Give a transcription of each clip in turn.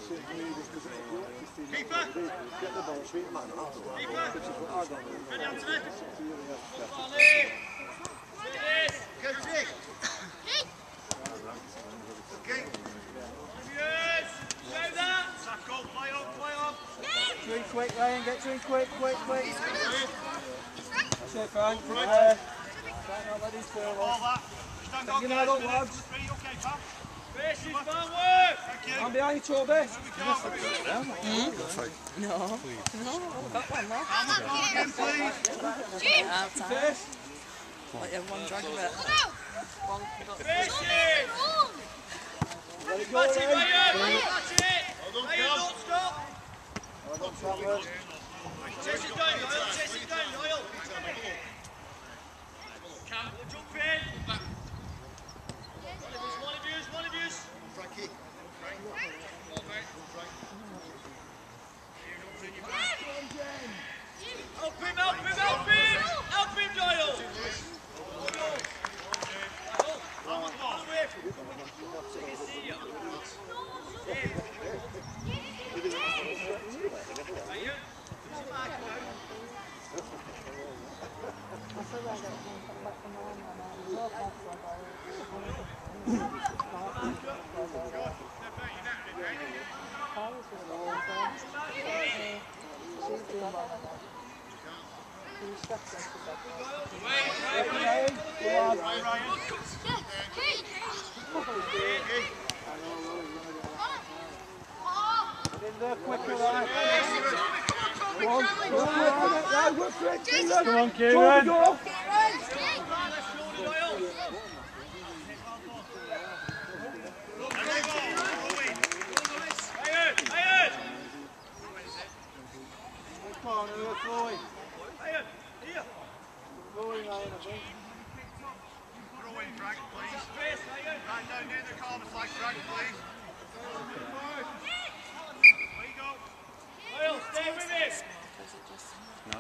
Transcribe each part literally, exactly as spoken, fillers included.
Keeper! Get the ball, treat man afterwards. Keeper! Ready, Anthony? Ollie! Coach! Okay. Show that! Tackle, play on, play on! Get in quick, Ryan, get in quick, quick, quick. That's it, Frank. Uh, try not let these fail off. Stand on, guys. Up, lads. Three, okay, pal? Faces forward! Thank you. I'm behind you, Toby. Mm? No. No, got one there. Again, please. Half time. First. Let everyone drag a bit. Faces! Let it go, That's it, Ryan. Ryan! That's it! Ryan, don't stop! Well done, Travelers. Chase it down, Doyle! Chase it down, Doyle! Can't jump in! One of yous, one of yous! Frankie. Frank. Help him, help him, help him! Help him, Doyle! Come on, Kieran. Go. Right down near the corner flag, Frank, please. There you go. Doyle, stay with him! No.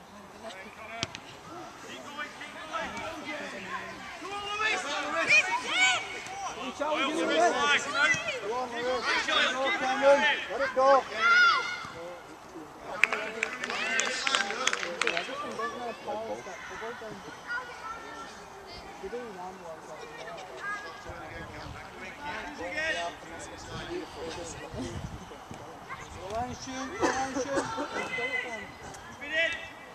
Keep going, keep going. Go on, Lewis! Doyle, Doyle, Lewis. Lewis, flag, no. Go on, Lewis. Keep going, Go, keep Cameron. going! Let it go. Go on, shoot. Go on, shoot. Spin it!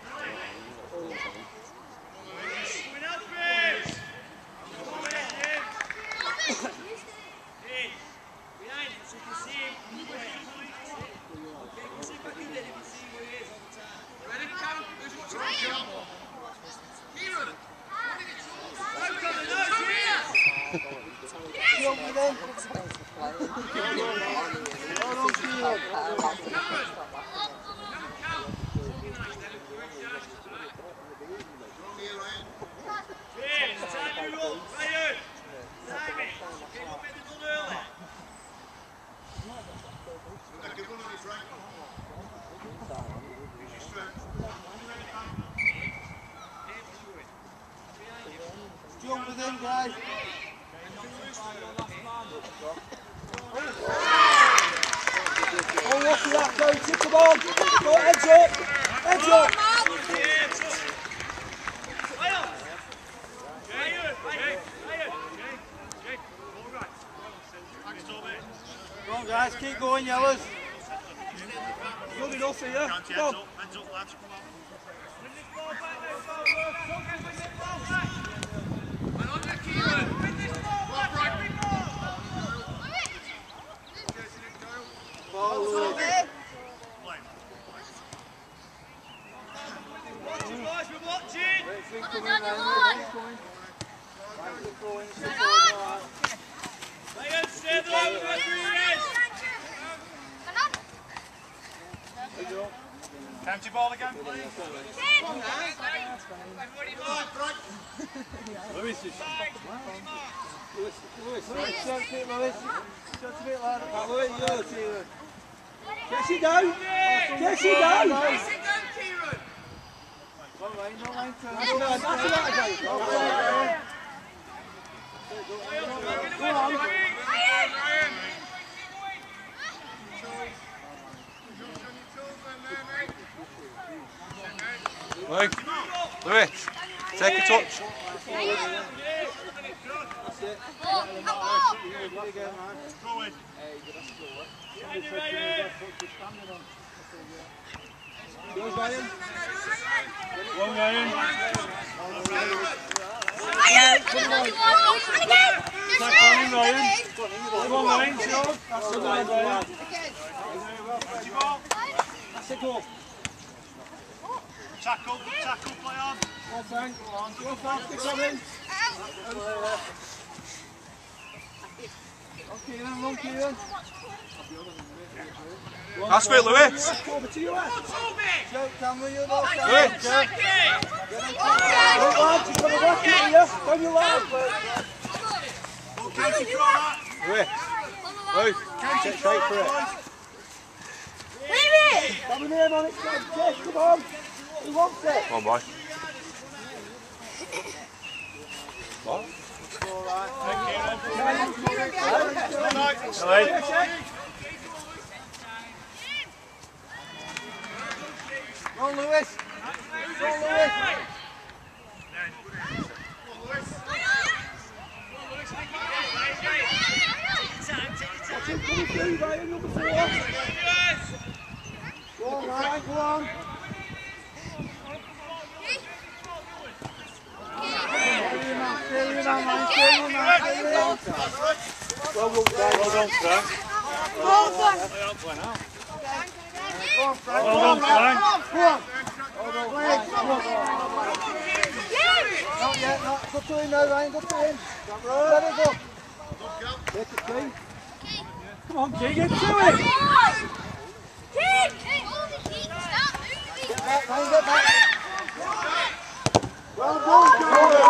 Spin out, Chris! Come on, Jim! Hey, behind him so you can see him. Okay, you can sit back in there if you see where he is all the time. Ready, Cam? Who's watching the jump? Kieran! I've got the nose here! Go on with them. Well done, Kieran. Hey, it's time you roll. Ryan! Time it! Came up with the gun early. Good one on you, Frank. Use your strength. Jump with him, guys. Oh, look at that, go, tip the ball. Go, heads up. Heads up. Go on, guys, keep going, yellows. Good enough here. Go on. Hands up, hands up, lads. Come on. And on your Kieran. Come on, Frank. Ball, Lewis. Play. Watching, boys, we're watching! Right, think coming, Ryan. Right, coming. Right, keep going, keep going, all right. Ryan, stay there with the three is! There you go. Empty ball again, please. Lewis is... Lewis, Lewis, Lewis, shut it, Lewis. Shut a bit louder. Right, Lewis, you're Kieran. Get she down! Get she down! Go on, Ryan, no line turn. That's it, that's it, that's it. Go on, Ryan. Go on. Louis, Louis, take a touch. Go in. Yours, Ryan. One Ryan. Take on him, Ryan. Come on, Ryan. Sean. That's the line, Ryan. That's it, go. Tackle, tackle, play on. Go on, Frank. Go on, go Frank. Stick on in. Okay, then, run, Kieran. That's it, Lewis. Over to you, Wes. Joe, camera, you know. Lewis. Look, lads, you've got a back here, yeah? When you lads. Lewis. Lewis. Take straight for it. Have a name on it, Jess, come on. Who wants it? Come on, boy. What? Alright. Go on, Lewis. Go on, Lewis. Watch him coming through, Ryan, number four. Go on, Ryan, go on. Stay with him, man, stay with him, man, stay with him. Well done, Frank. Well done, Frank. Well done. Go on, Frank. Well done, Frank. Go on. Hold on, Frank. Come on. Not yet, not. Go to him now, Ryan, go to him. Let it go. Take it clean. Come on, King, get to it. Get back, Ryan, get back. Well done, Jordan.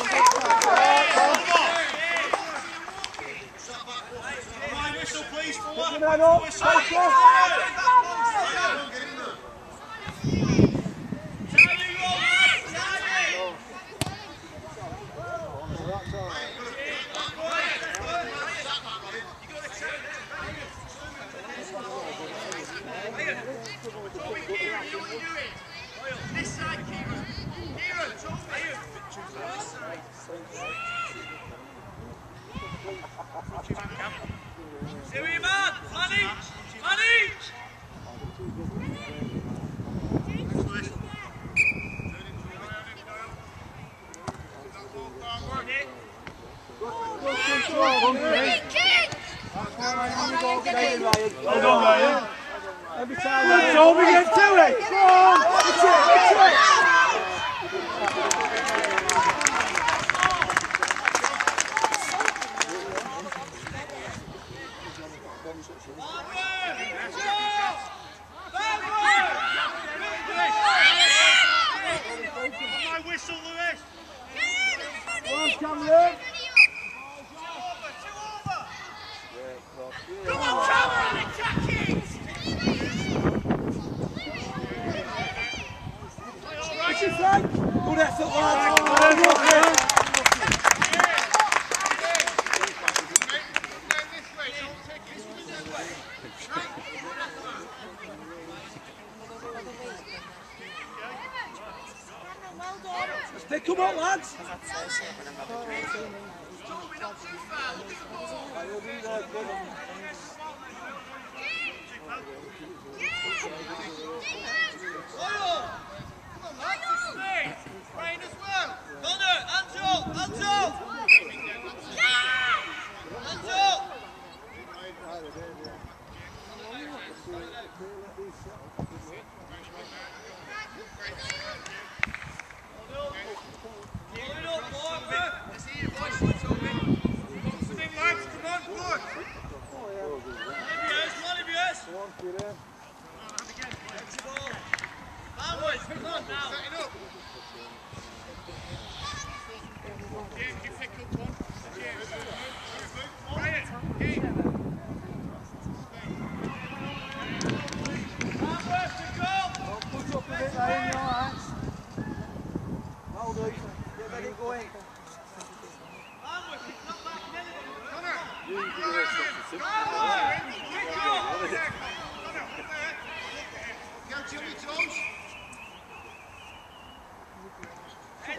Whistle, please, for Put what? your man up. Whistle. This side, Kieran. Kieran, talk to you. Stay with your man. Man each. Man each. Well done, Ryan. Every time, Ryan. So we get to it. Go on. That's it, that's it. My whistle, Lewis. Go on, Cameron. Come on, Cameron, attack it. This is Frank. Good effort, lads. Let's pick them up, lads. Rain as well. Connor, hands up, hands up. Hands up.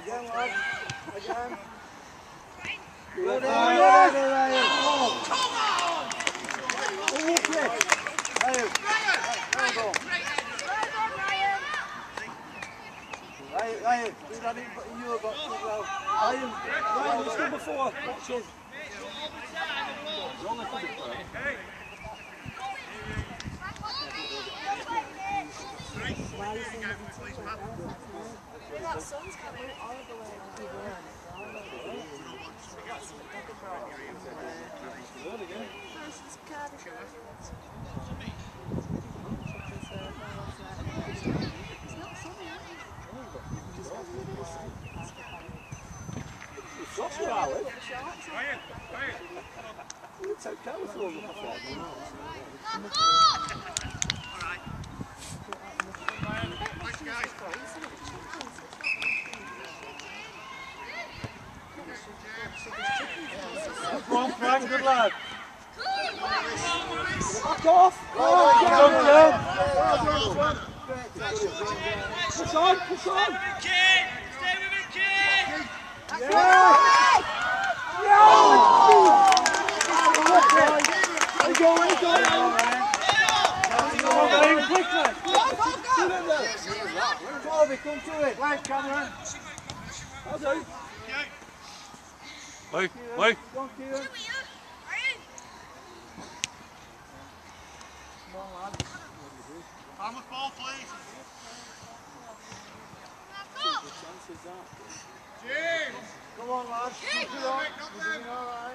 Again, lad. Again. Good Ryan. Good Ryan. Oh. Come on! Oh, okay. Ryan. Ryan. Go. Ryan, Ryan. Do that in your box as well. Ryan. Ryan, it's number four. Watch him. Wrong for the play. That sun's coming all the way around. It's not Alex. It's so colourful on the platform. Come on, Frank, good lad. Back off! Oh, push on, push on! Stay with it, kid! Stay with it, kid! Yeah! Yeah! There you go, there you go! Come on, Ryan, quickly! Corby, come to it! Right, Cameron! I'll do. Wait, wait. Go on, Kieran. Arm with ball, please. James! Come on, lads. Keep it on. You're doing all right.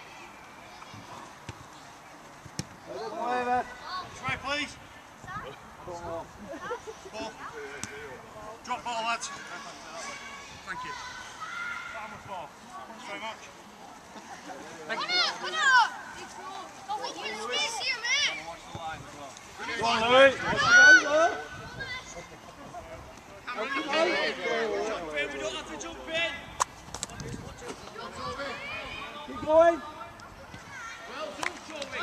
Let it play, Try, please. Come on. Ball. Drop ball, lads. Thank you. Arm with ball. Thanks very much. Thank you. Come on, Louis. Let's go, Jump in, we don't have to jump in. keep going. Well done, Toby.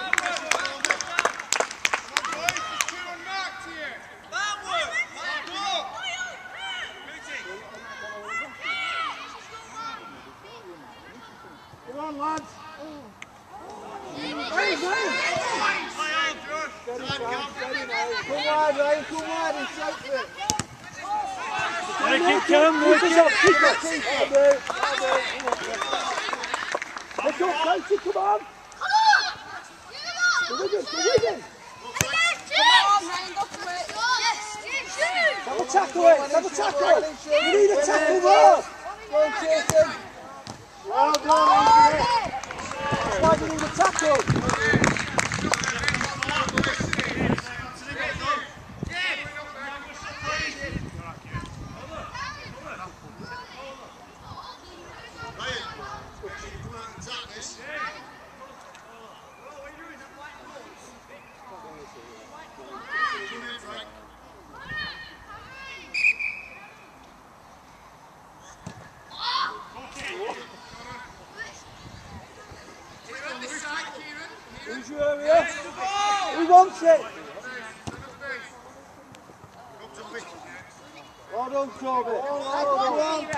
There's two unmarked here. That work. That work. Come on, lads. Hey, hey. Play on, Josh. Steady, Sam, steady now. Come wide, Ryan, come wide and shout for it. Make it come, Keep make us it. up, keep us, keep us. I'll do it, I'll do it. Pick up, County, come on. Go with us, go with us. Have a tackle it, have a tackle. We need a tackle more. Go on, Jason. Well done, Adrian. That's why we need a tackle. Who's your area? Who wants it? Well done, Toby. Well done.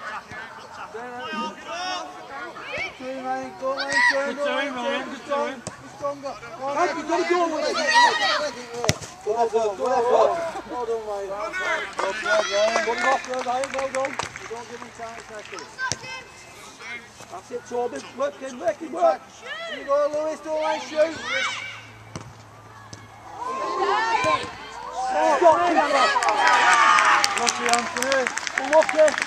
Two, Ryan. Go, Ryan. Turn, Good time, Ryan. Good time. Stronger. Ryan, you've got to go with it. Well done, well done. Well done, Ryan. Well done, Ryan. Put him off there, Ryan. Well done. You don't give him time, second. That's it, Toby. Work him, work him, work. Here you go, Lewis. Don't like shoot. Oh, got him. Lucky, Anthony. Lucky.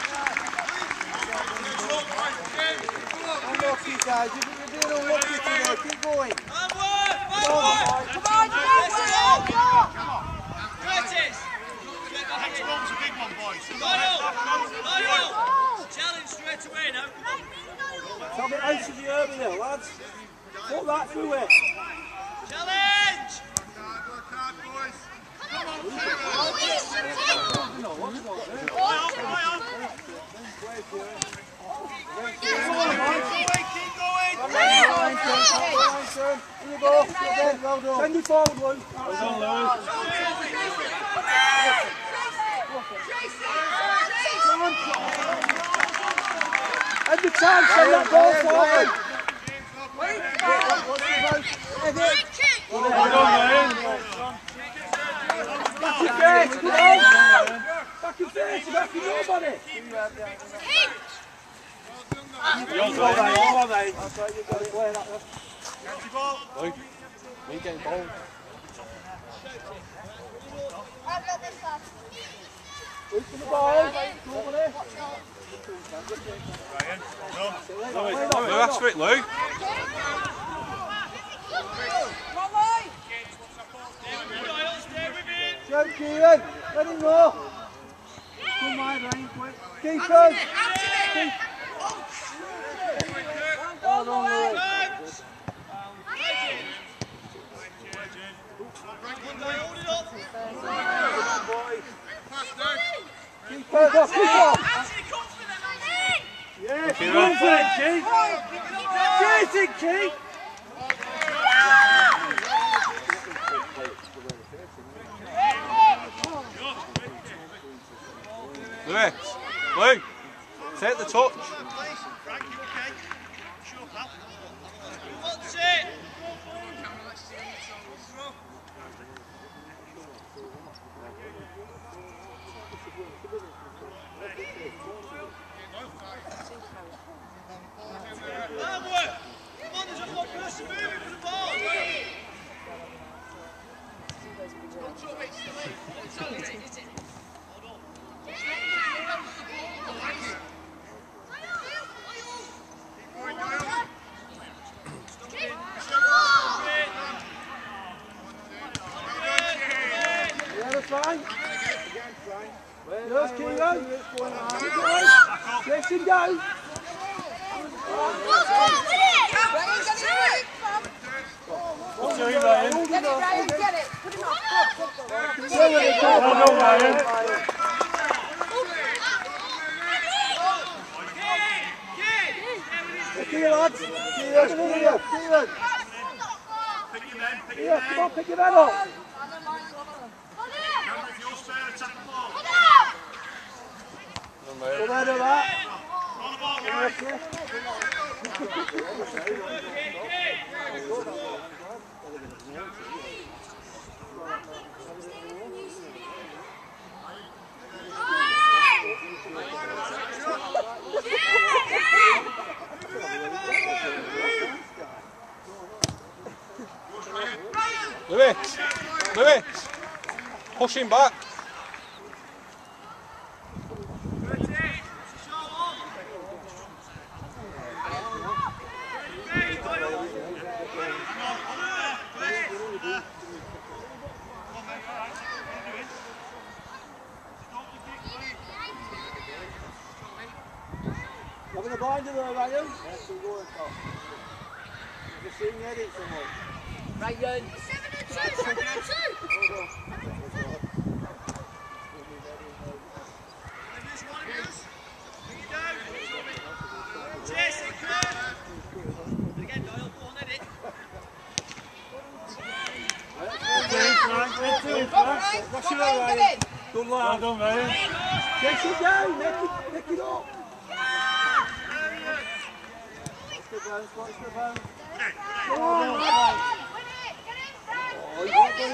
Unlucky, guys. You're being unlucky today. Keep going. Come on, Come on, come on, come on. Curtis. Next one's a big one, boys. Lyle, Lyle. Challenge straight away now. Tell me out of the area, lads. Put that through it. Challenge. Work hard, boys. Come on, No, what's not there? play on, play on. Keep going. Here you go. Again, well done. Send it forward, Lou. Well done, Lewis. Come on. Ryan, go forward. Back your face, come on. Back your face, you're backing nobody. Go on, mate. That's right, you've got to play that one. Luke, we getting bold. Luke for the ball. Come over there. Luke, ask for it, Luke. Jump, Kieran. Let him go. Come on, Ryan, quick. Keep on. Keep. Hold on, Luke. Keep on, keep on. Yes, move it, Keith. Get it, Keith. Lewis, Luke, take the touch. Frank, you okay? Sure, pal. Who wants it? Hardwork! Come on, there's a one person moving for the ball! Yeah, that's fine. Yes, Kieran. Chase him down. Get it, Ryan, get it. Put him up. Well done, Ryan. Kieran, lads. Kieran, come here. Kieran. Here, come on, pick your head up. If you're spare, attack the ball. Come on, do that. On the ball, guys. Lewis, Lewis, push him back. Having a blinder there, Ryan? Yes, we'll go and talk. You've seen the edit somewhere. Ryan. Good lad. Well done, Ryan. Chase it down, make it, make it up. Watch the bounce, watch the bounce. Oh, you got the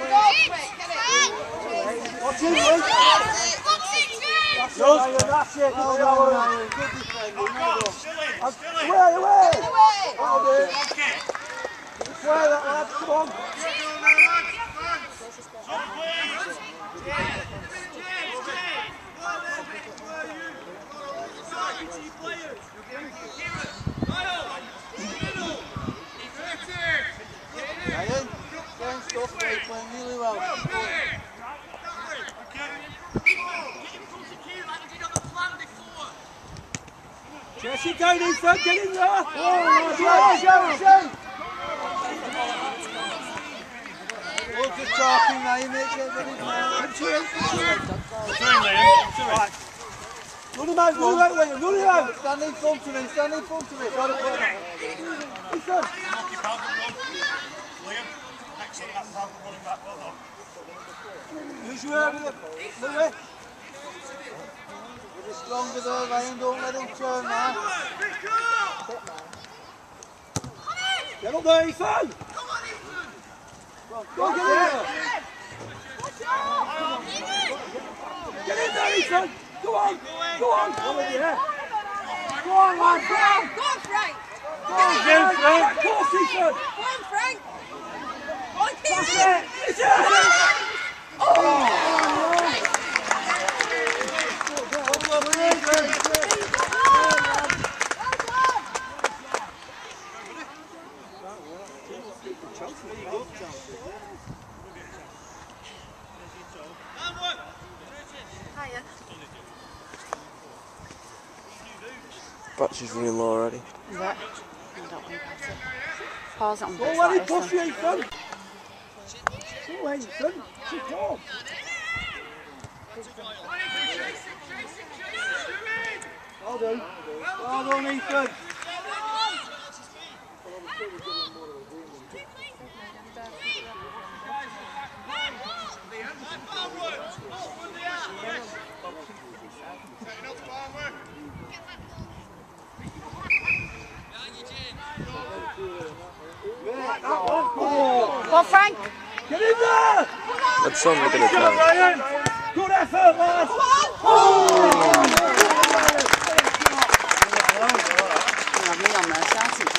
watch him, Luke. That's it, Ryan, that's it. Well done, Ryan. Good defending. Well done. Away, away. Well done. Play that, lad. Come on. Ryan, same stuff, mate, playing really well. Chase it down in front, get in there! Oh, show, show, show! We're just talking now, you make it ready. Come to him, come to him. Right. Run him out, run him out, William, run him out! Stand in front of him, stand in front of him. Got it, got it. Listen. Who's you over there? Louis? You're stronger there, Ryan, don't let him turn now. Get up there, Ethan! Come on, Ethan! Go on, get in there! Get in there, Ethan! Go on! Go on! Go on, yeah. Go on, lad! Go on! Go on, Frank! Go on, Frank! Of course, Ethan! Go on, Frank! Go on, keep That's it! it! It's it! Oh! Battery's running low already. Is it? I don't think that's it. Pause it on Go this on, like push this you, then. Ethan! Go on, Ethan! Keep on! Well done. Well done, Ethan! Go on, Frank! Get in there! That's something we're going to Good, try. Ryan! Good effort, lad! You'll have me on there, shouting.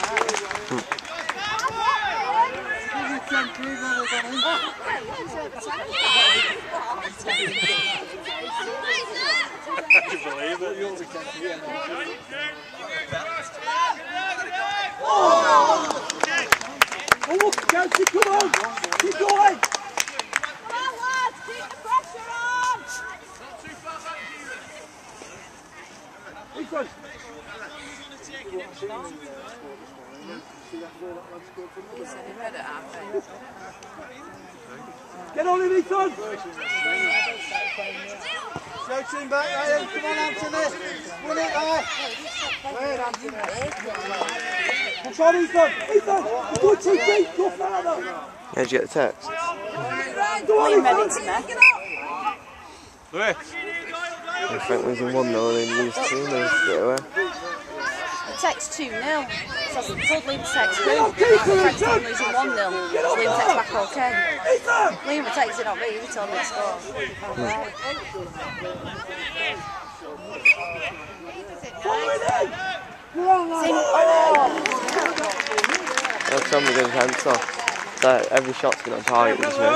Oh, look, Chelsea, come on! Keep going! Come on, lads! Keep the pressure on! Ethan! Get on him, Ethan! Shout him back, Ryan. Come on, Anthony. Win it there. Wait, Anthony. Push on, Ethan. Ethan, go too deep. Go further. How'd you get the text? Go on, Three Ethan. minutes in there. If Frank losing one nil and then lose two nil straight away. The text two nil. So I told Liam to text Get on, him. keep it, Frank's Ethan. team losing one nil. Get on Liam text there. back okay. Ethan. Liam was texting not me, he told me to score. Follow it in. Go on, lad. Team, Follow it in. oh! That's something we're going to cancel. That every shot's going to target this way. Come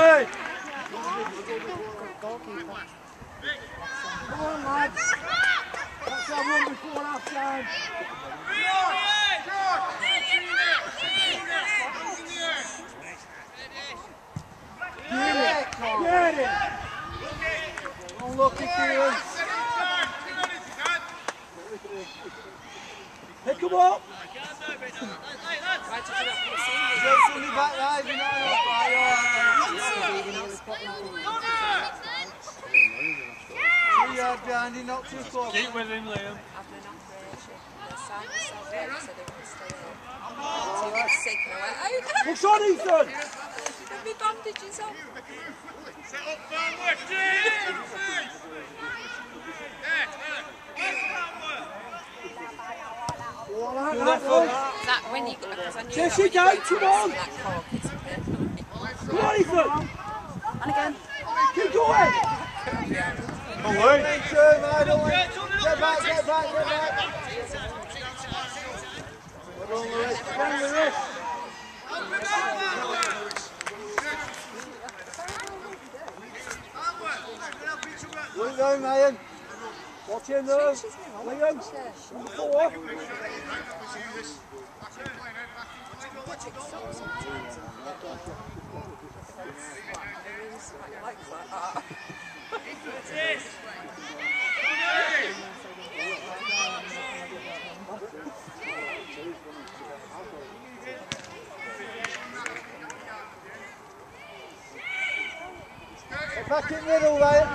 on, lad. Let's have one before half time. Get it. Get it. Unlucky, Kieran. Pick him up. Jason, be back there. You're not up. Three yards behind you, not too close. Keep with him, Liam. Push on, Ethan. Me bandages on. Set up firm work, James! Good effort. That when you, because I knew Jesse, that when go, you come go on. to that cork, it's perfect. Come on, Ethan. And again. Keep going. Away. Get back, get back, get back. Well done, Lewis. Come on, Lewis. Look down, Ryan. Watch him though. Liam. Number four. Get back in the middle, Ryan.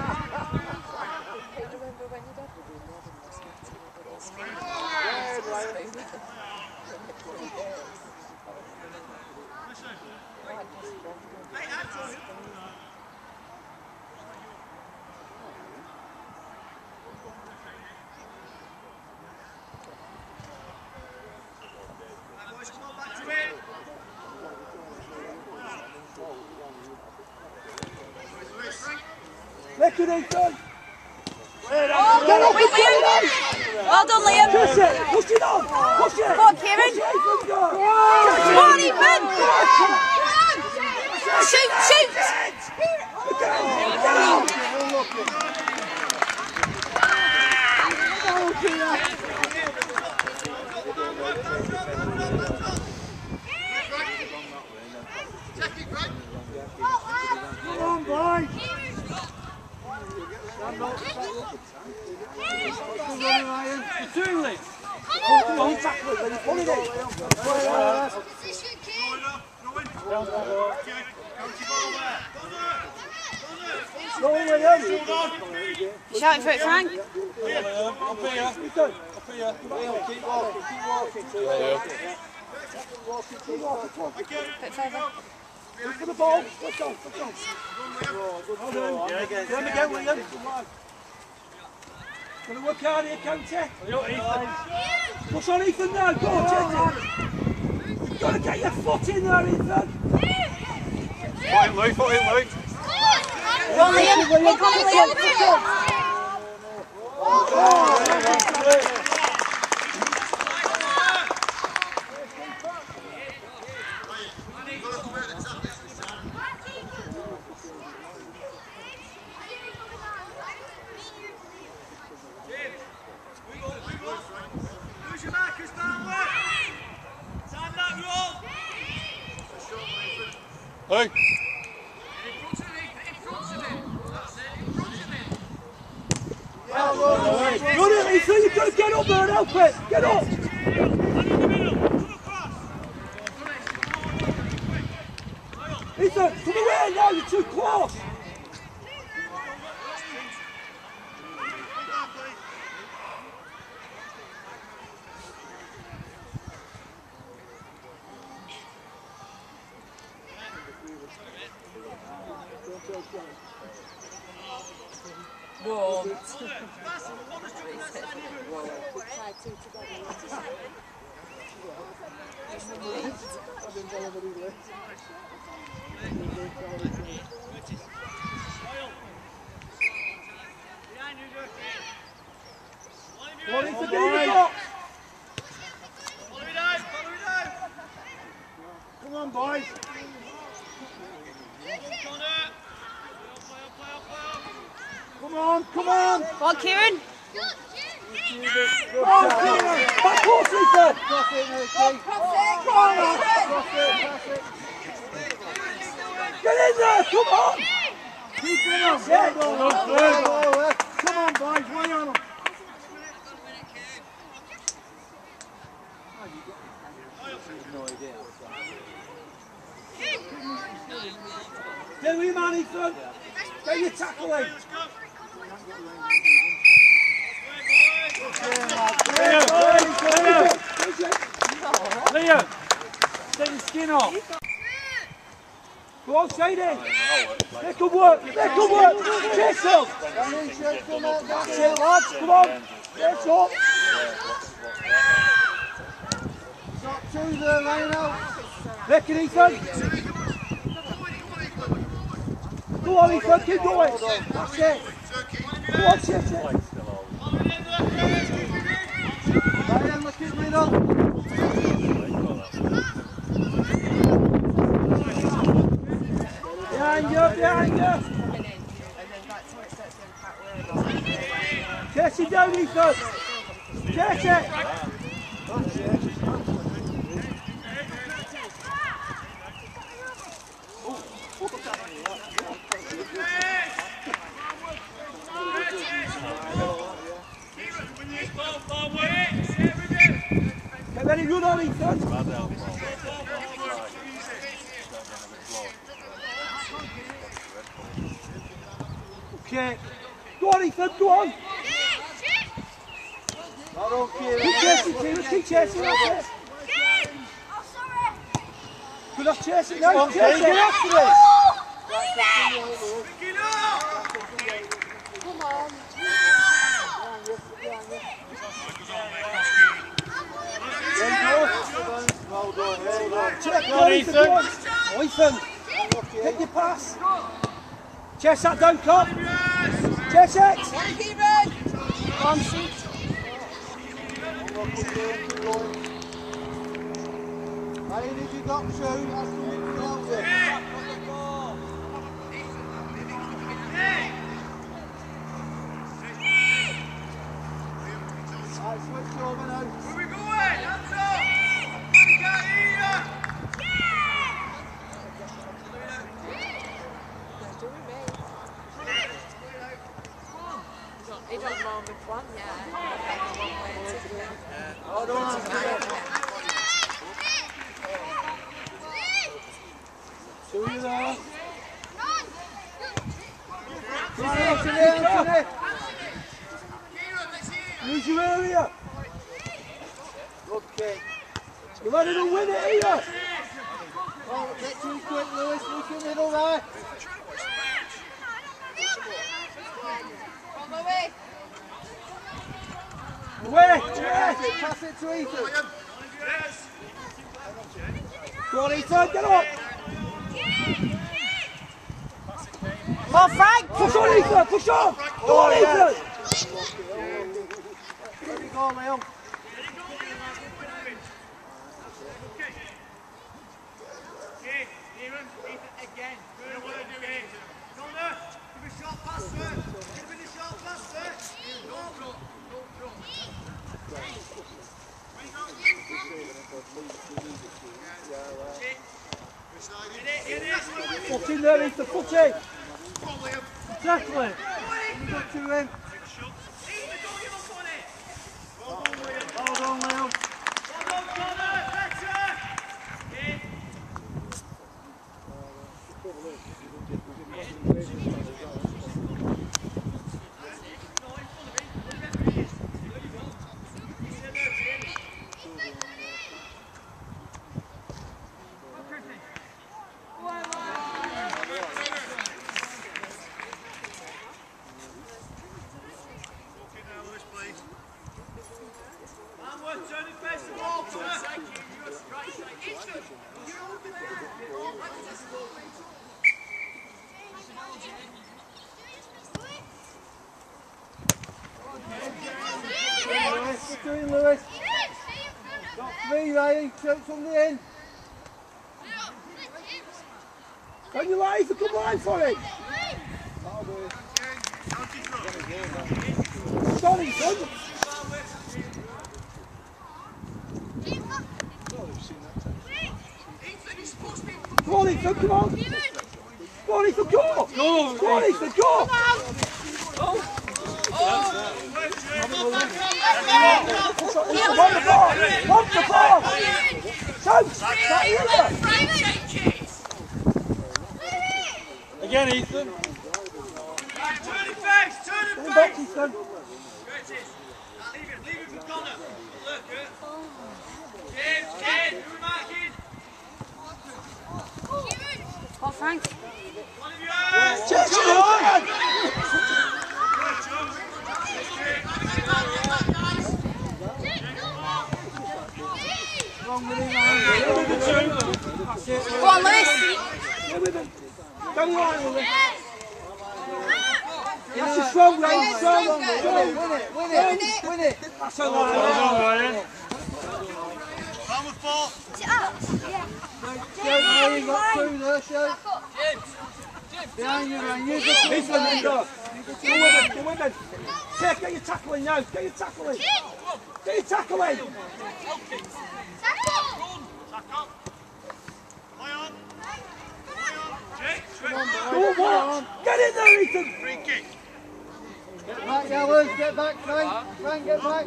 Lick it, Ethan. Get up, Liam. Well done, Liam. Push it. Push it on. Push it. Come on, Kieran. Push it, Ethan. Go. Come on, Ethan. Shoot, shoot. Come on, boys. Stand up. Doing it. Come on, tackle it, then you pull it in. Go, Liam. Shouting for it, Frank. Up here. Up here. Keep walking, keep walking. Keep walking, keep walking. Bit further. Look for the ball. Let's go, let's go. Hold on. Yeah, again. Go again, William. Gonna work hard here, County. Push on Ethan now. Go, Jetty. You've got to get your foot in there, Ethan. Foot in, Luke, foot in, Luke. Go on, Liam. Go on, Liam. Hey. Good, Ethan, you've got to get up there and help it. Get up. Ethan, come away now, you're too close. Whoa. What is the game? Come on, boys. Come on, come on. Go on, Kieran. Come on, Kieran. Back horse, Ethan. Cross it, Nicky. Cross it. Get in there, come on. Keep it up. Yeah. Come on, boys, way on them. Get with him, man, Ethan. Get your tackle in. Liam, take your skin off. Go on, Sadie. They can work. They can work. Chase them. That's it, lads. Come on. Chase up. Stop two there, Lionel. Nick and Ethan. Go on, Ethan. Keep going. That's it. Go on, chase it. Ryan, look at middle. Behind you, behind you. Chase it down, Ethan. Chase it. Get ready, run on, Ethan. Okay. Go on, Ethan, go on. Keep chasing, Tina, keep chasing. That's it. Good enough chasing now. Chase it. Get after this. Come on. Well done, well done. Check on Ethan. Ethan, take your pass. Chase that down, Cop. Check it! On seat. Hey, if you got two, that's the midfield out there. Right, switch over now. Where we going? Hands up! We can't hear you! He don't know which one, yeah. Oh, don't ask me. Two you there. Come on, Anthony, Anthony. Use your area. Good kick. You're ready to win it here. Oh, get too quick, Lewis. Look in the middle there. Away! Away! Pass it to Ethan. Go on, Ethan, get up! Come on, Frank! Push on, Ethan! Push on! Go on, Ethan! Let me go, Leon. Again. You know what I do here? Connor, give a short pass to her. Give me the short pass to her. Go, go, go, go. Foot in there, Ethan, foot in! Exactly! Good to him. Hold on, Leon. Well done, Connor. Better. In. Lewis, good doing, Lewis. Got three, Ray. Shoot something in. Can you lie for come line for it? That'll do it. Sorry, son. Come on, Ethan, come on. Come on, Ethan, go. Go, come on, Ethan, go. Run the ball! Run the ball! Shout! That either! Again, Ethan. Right, turn it face, turn it Come face. back, Ethan. There it is. Now leave it, leave it for Connor. Look, good. James, James, who marking? Oh, Frank. One of you. Check it on! Wrong with him, Go on, Lewis. Get with him. Don't lie with him. That's a strong line, strong one. Win it, win it, win it, win it. That's a line. Well done, Ryan. Round with four. Shout, Ray, you got through there, shout. Behind you, Ryan. Use the this one, then go. Go with him, go with him. Check, get your tackling now, get your tackling. Get your tackling. Tackle. Play on. Play on. Jake, Come on, what? Get in there, Ethan. free kick. Get back, Yellows, get back, Frank. Frank, get back.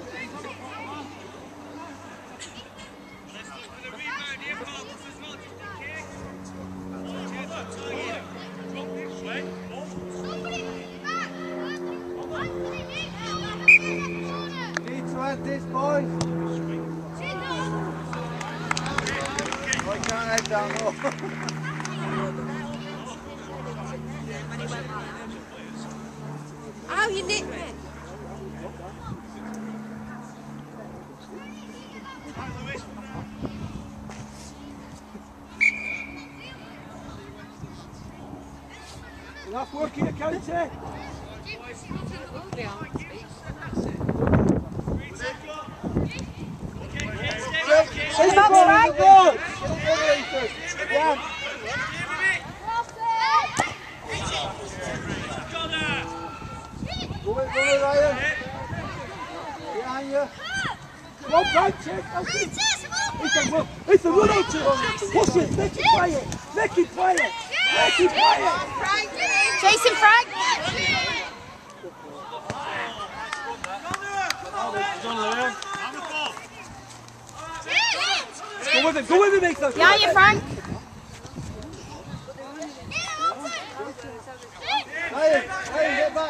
Need to end this, boys. I can't head down low. Ow, you nicked me. Enough work here, County. He's not right. Yeah. Go in, go in, Ryan. Behind you. Come on, Frank, check. Ethan, look. Ethan, run out to him. Push it, make it quiet. Make it quiet. Make it quiet. Jason, Frank. Go with him, go with him, Ethan. Yeah, you, Frank. Ryan, Ryan, get back.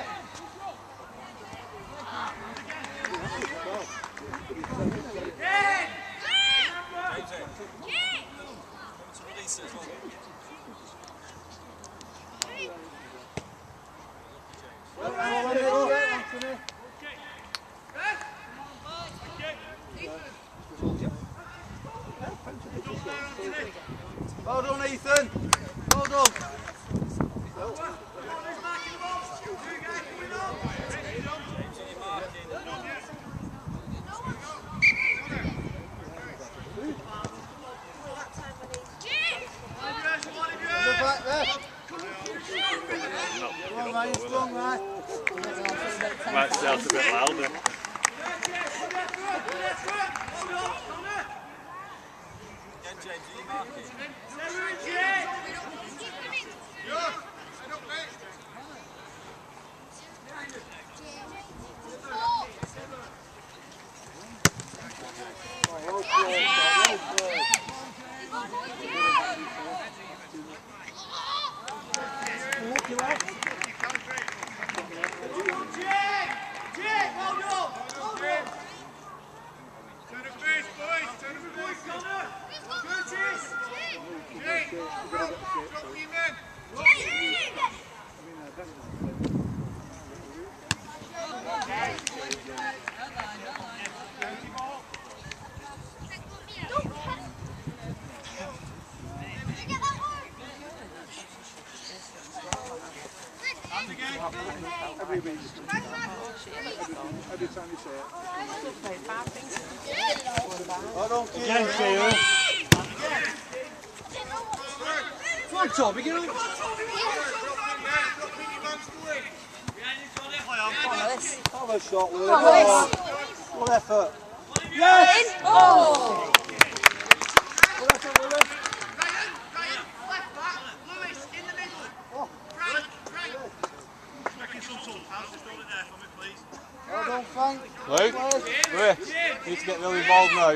Well done, Ethan. Well done. Back there. Come on, man, you're strong, man. Might shout a bit louder. Every week. Every time you say it. I don't care. Again, Kale. Come on, Toby, get on. Have a shot, Lewis. Come on, Lewis. Good effort. Yes! Oh! Good effort, Lewis. Well done, Frank. Luke, Chris, you need to get really involved now.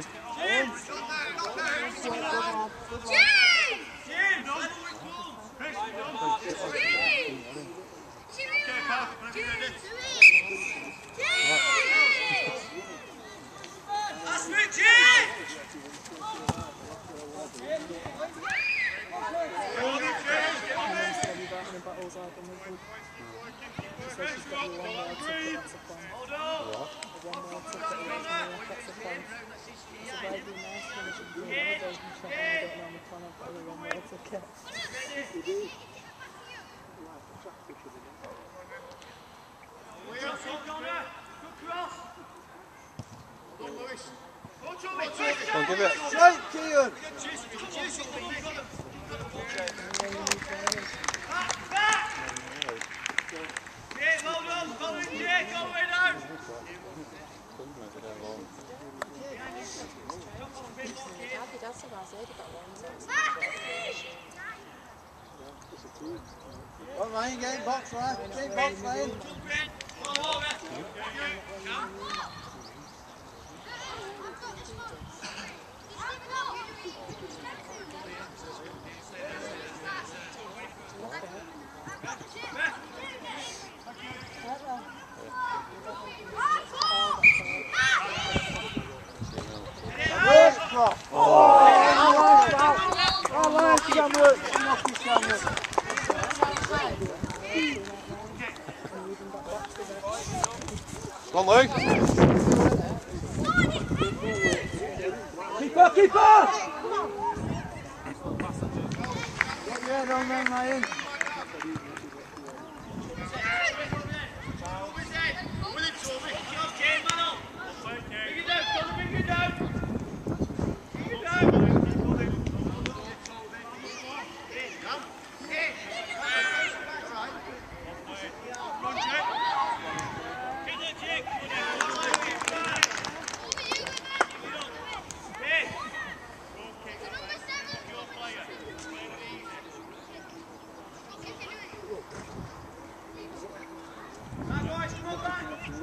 Don't give it. Straight, Kean. Come on, Ryan, get in box, Ryan. Get in box, Ryan. Come on, Luke. Keeper, keeper! Yeah, don't man, Ryan.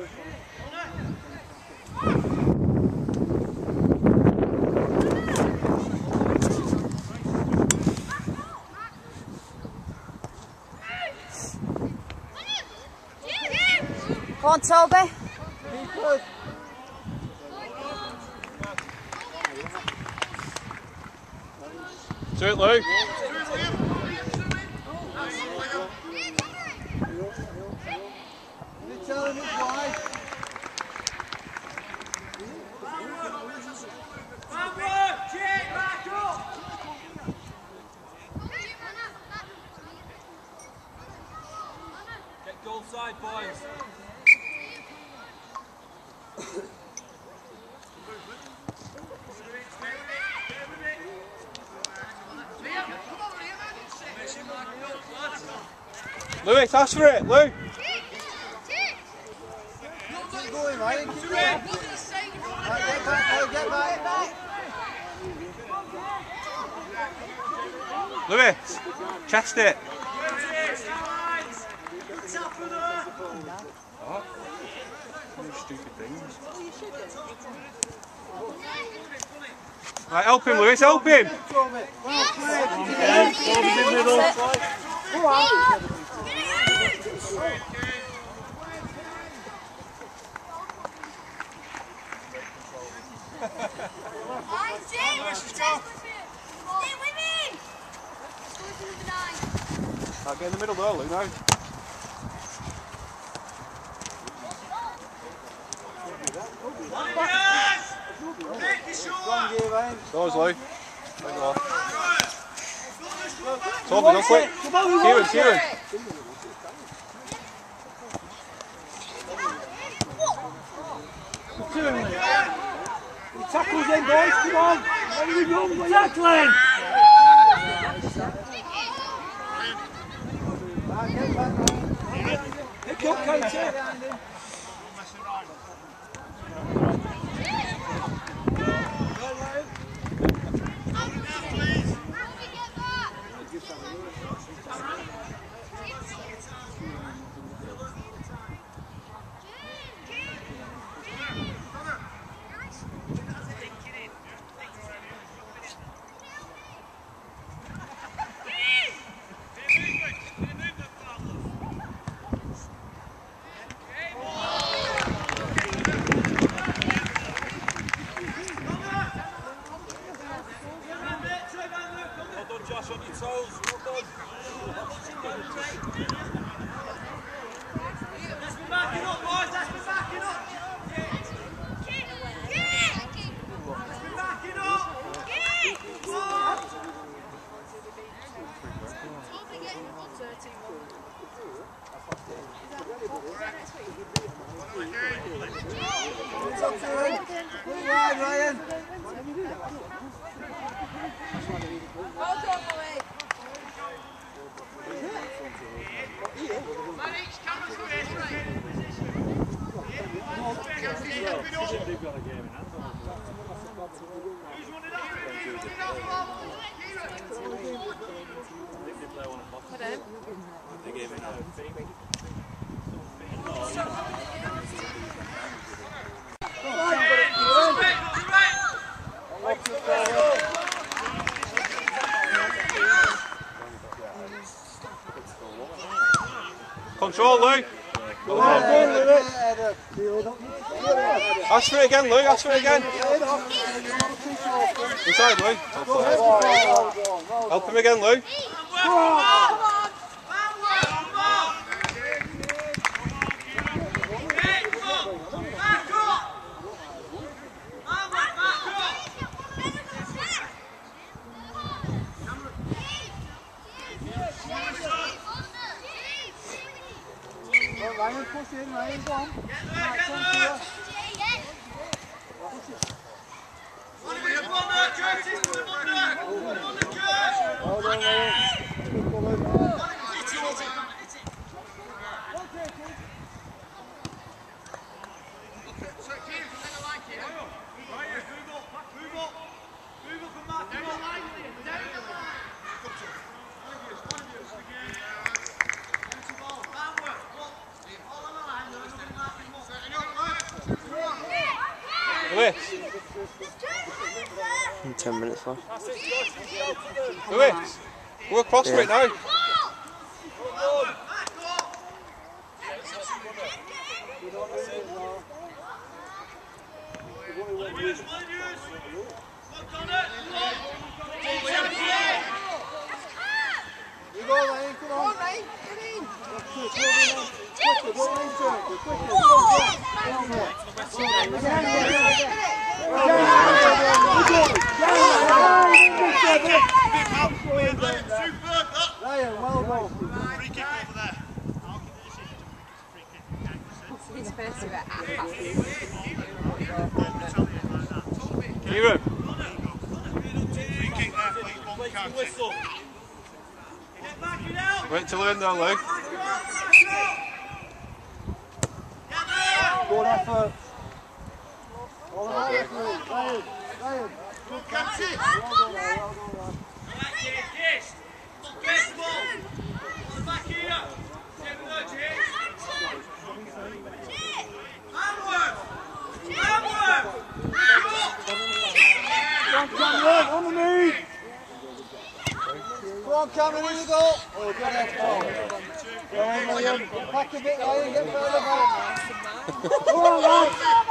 Go on, Toby. Do it, Lou. You tell him it's wide. Get goal side, boys. Louis, ask for it, Lou. Keep going, Ryan. Keep going. Right, get back, right, get back. Louis, chest it. What? These stupid things. Right, help him, Louis, help him. Go on. I'll get in the middle though, Lou, now. Doors, Lou. Toby, go quick. Kieran, Kieran. Tackles in, boys, come on. Where are we going? Tackling. Pick up, Katie. Josh on your toes, well done. Let's be backing up, boys, let's be backing up. Let's be backing up. Good ride, Ryan. Well done, Louis. Control, Lou. Well ask for it again, Lou. Ask for it again. Inside, Lou. Help him again, Lou. Ryan, push in, Ryan, go on. Come on. Lewis. Ten minutes left. Lewis. Go across for it now. You go, Lane, come on. Come on, Lane, get in. Quicker, go Lane, turn. Quicker, go on, go Ryan, well done. Free kick over there. He's supposed to be at half. Kieran. Free kick there, please. One counting. Wait till we're in there, Luke. Good effort. All right, Ryan, Ryan. Good catch it. Well done, well done, Ryan. Cameron, on the move! Go on, Cameron, here you go! Oh, good effort. Go on, William. Back a bit, Ryan, get further back. Go on, lad!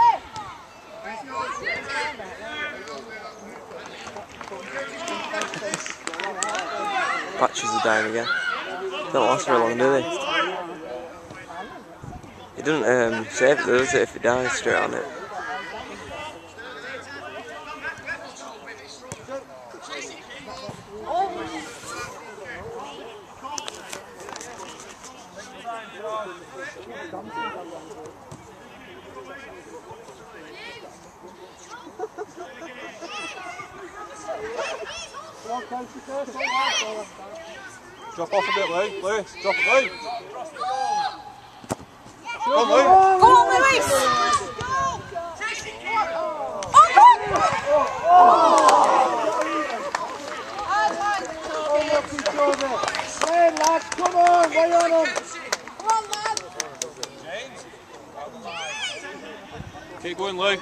Patches are down again. Don't last very long, do they? It doesn't um, save it, does it, if it dies straight on it? Drop off a bit, Luke. Lewis, drop it, Luke. Come on, Luke. Go on, Lewis! Hey, lads, come on, way on them! Come on, lad! Keep going, Luke.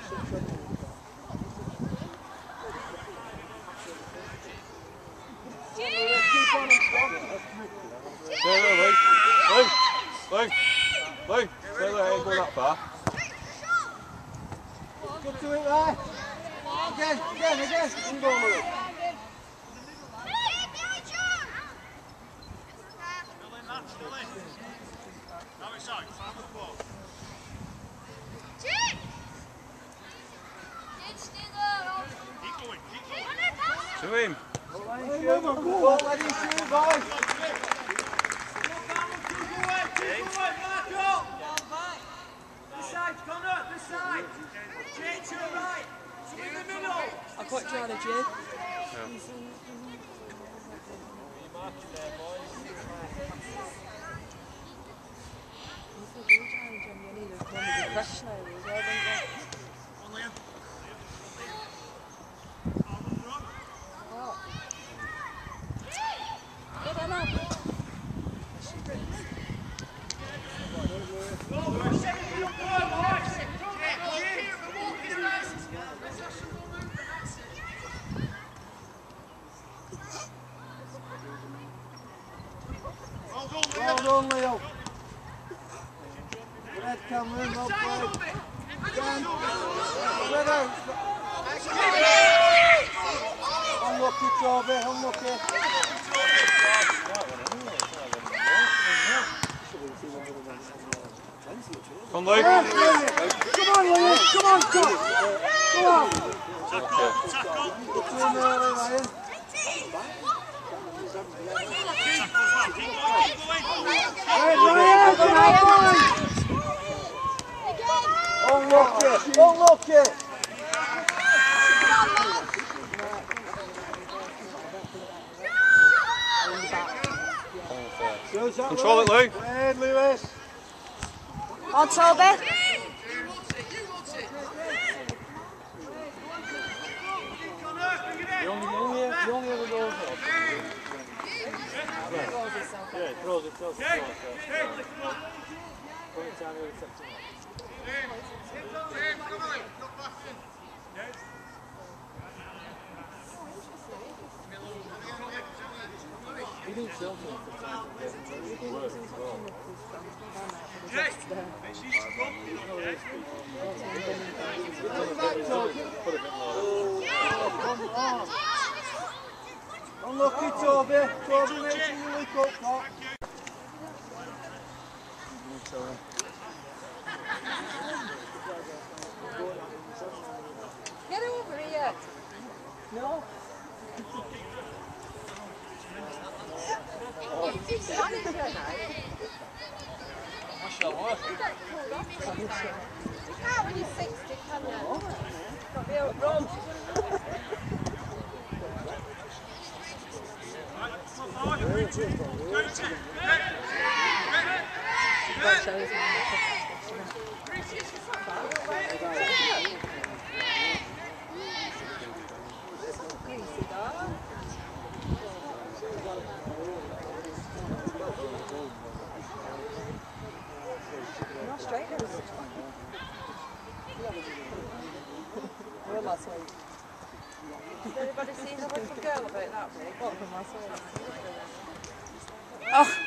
Stay there, Luke. Luke. Luke. Luke. Stay there, ain't going that far. Good to it, right? Again, again, again. You go, Luke. To him. Don't let him shoot, boys. I've got you on a Jay. Well done, Leo. Red Cameron, well played. Dan, red out. Unlucky, Toby, unlucky. Come on, Luke. Come on, Leo. Come on, Scott. Come on. Between there, Ryan. Unlucky, unlucky. Control it, Luke. Red, Lewis. On, Toby. You only, you only, you only ever go for it. Yeah, it throws it, throws it, throws it. Point time, you're accepting it. need shelter for time to get to work as well. Okay. Make sure you come, okay? Put a bit more. Come on. Unlucky, Toby. Toby, make sure you look up, Pop. Get over here. No. What's your work? You can't when you're sixty, can you? Got to be out front. Not straight there. Where last week? Did anybody see the little girl about that big? What from last week? Oh.